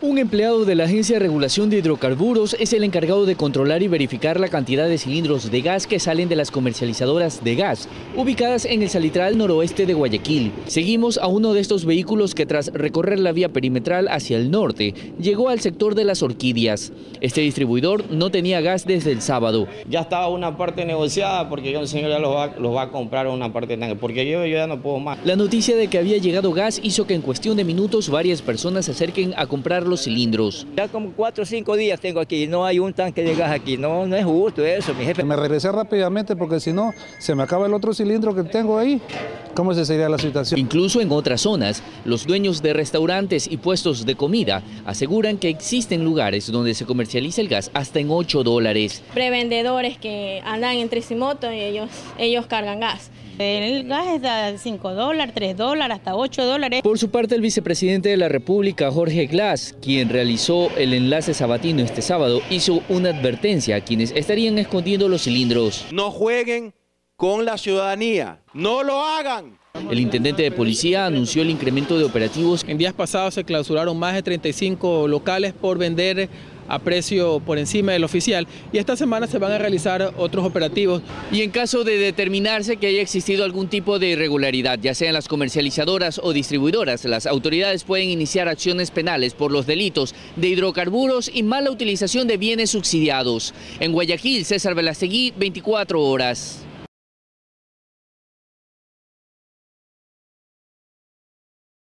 Un empleado de la Agencia de Regulación de Hidrocarburos es el encargado de controlar y verificar la cantidad de cilindros de gas que salen de las comercializadoras de gas, ubicadas en el salitral noroeste de Guayaquil. Seguimos a uno de estos vehículos que tras recorrer la vía perimetral hacia el norte, llegó al sector de las Orquídeas. Este distribuidor no tenía gas desde el sábado. Ya estaba una parte negociada porque ya el señor ya los va a comprar una parte, porque yo ya no puedo más. La noticia de que había llegado gas hizo que en cuestión de minutos varias personas se acerquen a comprar los cilindros. Ya como 4 o 5 días tengo aquí, no hay un tanque de gas aquí, no es justo eso, mi jefe. Me regresé rápidamente porque si no, se me acaba el otro cilindro que tengo ahí. ¿Cómo se sería la situación? Incluso en otras zonas, los dueños de restaurantes y puestos de comida aseguran que existen lugares donde se comercializa el gas hasta en $8. Prevendedores que andan en tricimoto y ellos cargan gas. El gas es de $5, $3, hasta $8. Por su parte, el vicepresidente de la República, Jorge Glass, quien realizó el enlace sabatino este sábado, hizo una advertencia a quienes estarían escondiendo los cilindros. No jueguen con la ciudadanía, no lo hagan. El intendente de policía anunció el incremento de operativos. En días pasados se clausuraron más de 35 locales por vender a precio por encima del oficial y esta semana se van a realizar otros operativos. Y en caso de determinarse que haya existido algún tipo de irregularidad, ya sean las comercializadoras o distribuidoras, las autoridades pueden iniciar acciones penales por los delitos de hidrocarburos y mala utilización de bienes subsidiados. En Guayaquil, César Velastegui, 24 horas.